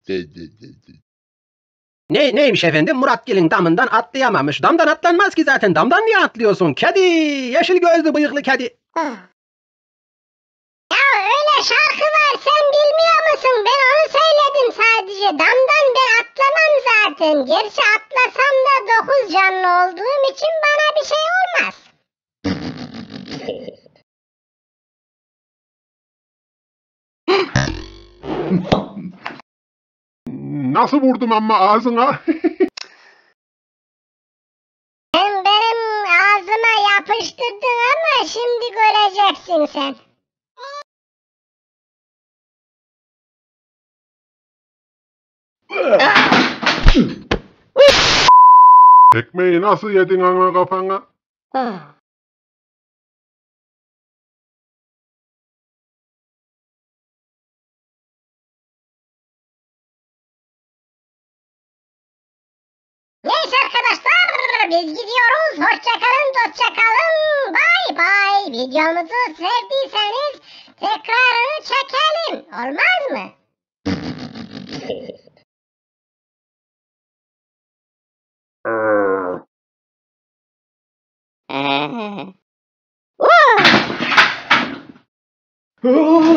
Neymiş efendim? Muratgil'in damından atlayamamış. Damdan atlanmaz ki zaten. Damdan niye atlıyorsun? Kedi! Yeşil gözlü bıyıklı kedi. Ya öyle şarkı var, sen bilmiyor musun? Ben onu söyledim sadece. Damdan ben atlamam zaten. Gerçi atlasam da 9 canlı olduğum için bana bir şey olmaz. Nasıl vurdum ama ağzına? Sen benim ağzıma yapıştırdın ama şimdi göreceksin sen. Ekmeği nasıl yedin ana kafana? Neyse arkadaşlar, biz gidiyoruz. Hoşça kalın, dostça kalın. Bay bay. Videomuzu sevdiyseniz tekrarını çekelim. Olmaz mı? Ah!